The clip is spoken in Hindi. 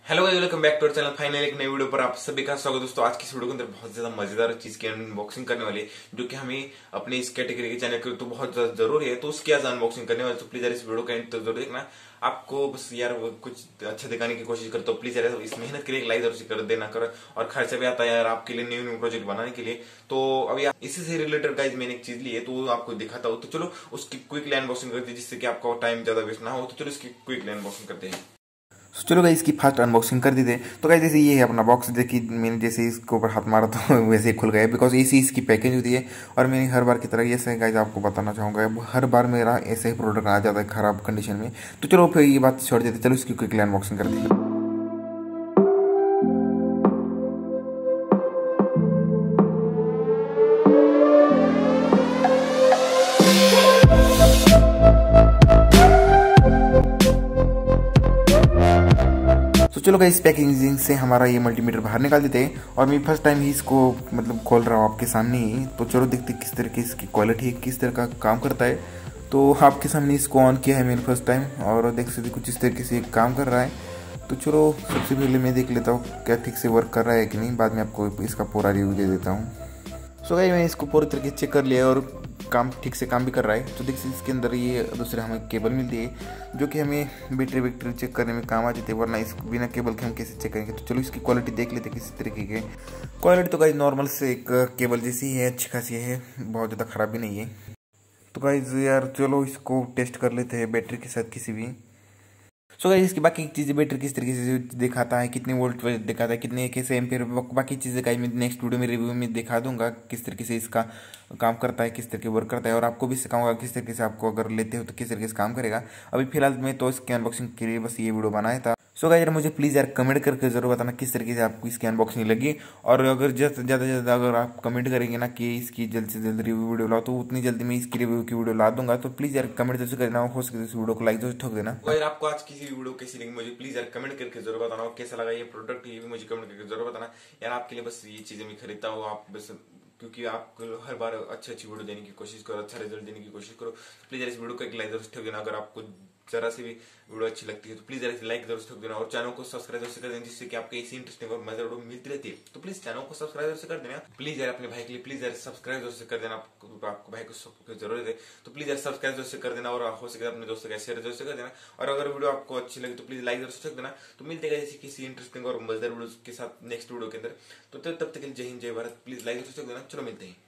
Hello guys, welcome back to our channel. Finally एक नई वीडियो पर आप सभी का स्वागत। दोस्तों, आज की इस वीडियो के अंदर बहुत ज्यादा मजेदार चीज की अनबॉक्सिंग करने वाली है, जो कि हमें अपने इस कैटेगरी के चैनल के तो बहुत ज्यादा जरूरी है। तो उसकी आज अनबॉक्सिंग करने वाले, तो प्लीज यार इस वीडियो का एंड तक जरूर देखना। आपको बस यार वो कुछ अच्छा दिखाने की कोशिश करते हो, प्लीज यार इस मेहनत के लिए एक लाइक जरूर से कर देना कर। और खर्चा भी आता है यार आपके लिए न्यू प्रोजेक्ट बनाने के लिए। तो अभी इसी से रिलेटेड गाइस मैंने एक चीज ली है, तो वो आपको दिखाता हूँ। तो चलो उसकी क्विकली अनबॉक्सिंग करते हैं, जिससे कि आपका टाइम ज्यादा वेस्ट ना हो। तो चलो इसकी क्विकली अनबॉक्सिंग करते हैं। चलो गाइस इसकी फास्ट अनबॉक्सिंग कर देते हैं। तो गाइस जैसे ये है अपना बॉक्स, देखिए मैंने जैसे इसके ऊपर हाथ मारा तो वैसे ही खुल गया, बिकॉज इसी इसकी पैकेज होती है। और मैंने हर बार की तरह ये सही गाइस आपको बताना चाहूँगा, हर बार मेरा ऐसे ही प्रोडक्ट आ जाता है खराब कंडीशन में। तो चलो फिर ये बात छोड़ देते, चलो इसकी क्विकली अनबॉक्सिंग करते हैं। तो चलो गाइस पैकेजिंग से हमारा ये मल्टीमीटर बाहर निकाल देते हैं। और मैं फर्स्ट टाइम ही इसको मतलब खोल रहा हूँ आपके सामने ही। तो चलो देखते किस तरह की इसकी क्वालिटी है, किस तरह का काम करता है। तो आपके सामने इसको ऑन किया है मैंने फर्स्ट टाइम, और देख सकते कुछ इस तरीके से काम कर रहा है। तो चलो सबसे पहले मैं देख लेता हूँ क्या ठीक से वर्क कर रहा है कि नहीं, बाद में आपको इसका पूरा रिव्यू दे देता हूँ। सो गाइस मैंने इसको पूरी तरीके से चेक कर लिया और काम ठीक से काम भी कर रहा है। तो देखिए इसके अंदर ये दूसरे हमें केबल मिलती है, जो कि हमें बैटरी चेक करने में काम आ जाती है, वरना इस बिना केबल के हम कैसे चेक करेंगे। तो चलो इसकी क्वालिटी देख लेते हैं किसी तरीके की क्वालिटी। तो गाइस नॉर्मल से एक केबल जैसी है, अच्छी खासी है, बहुत ज़्यादा ख़राब भी नहीं है। तो गाइस यार चलो इसको टेस्ट कर लेते हैं बैटरी के साथ किसी भी। सो गाइस इसकी बाकी चीज़ें बैटरी किस तरीके से दिखाता है, कितने वोल्ट दिखाता है, कितने कैसे एम्पेयर, बाकी चीज़ें गाइस मैं नेक्स्ट वीडियो में रिव्यू में दिखा दूंगा किस तरीके से इसका काम करता है, किस तरीके वर्क करता है। और आपको भी सिखाऊंगा किस तरीके से आपको अगर लेते हो तो किस तरीके से काम करेगा। अभी फिलहाल मैं तो इसके अनबॉक्सिंग के लिए बस ये वीडियो बनाया था। सो गाइस यार मुझे प्लीज़ यार कमेंट करके जरूर बताना किस तरीके से आपको इसकी अनबॉक्सिंग लगी। और अगर ज़्यादा से ज़्यादा अगर आप कमेंट करेंगे ना कि इसकी जल्द से जल्द रिव्यू वीडियो लाओ, तो उतनी जल्दी मैं इसकी रिव्यू की वीडियो ला दूंगा। तो प्लीज़ यार कमेंट जरूर करना, हो सके तो इस वीडियो को लाइक जरूर ठोक देना। अगर आपको आज किसी वीडियो कैसी लगी, मुझे प्लीज यार कमेंट करके जरूर बताना। और कैसा लगा ये प्रोडक्ट, ये भी मुझे कमेंट करके जरूर बताना। यार आपके लिए बस ये चीजें मैं खरीदता हूँ, आप बस क्योंकि आप हर बार अच्छी वीडियो देने की कोशिश करो, अच्छा रिजल्ट देने की कोशिश करो। प्लीज यार इस वीडियो को एक लाइक जरूर ठोक देना। अगर आपको जरा सी भी वीडियो अच्छी लगती है तो प्लीज यार लाइक जरूर ठोक देना। और चैनल को सब्सक्राइब जरूर कर देना, जिससे कि आपको इसी इंटरेस्टिंग और मजेदार वीडियो मिलती रहती है। तो प्लीज चैनल को सब्सक्राइब जरूर कर देना। प्लीज यार अपने भाई के लिए प्लीज यार सब्सक्राइब जरूर कर देना। आपको भाई को जरूरत है तो प्लीज यार सब्सक्राइब जरूर कर देना। और हो सके अपने दोस्तों का शेयर जरूर कर देना। और अगर वीडियो आपको अच्छी लगी तो प्लीज लाइक जरूर ठोक देना। तो मिलते हैं जैसे किसी इंटरेस्टिंग और मजेदार वीडियो के साथ नेक्स्ट वीडियो के अंदर। तो तब तक के लिए जय हिंद जय भारत। प्लीज लाइक जरूर ठोक देना। चलो मिलते हैं।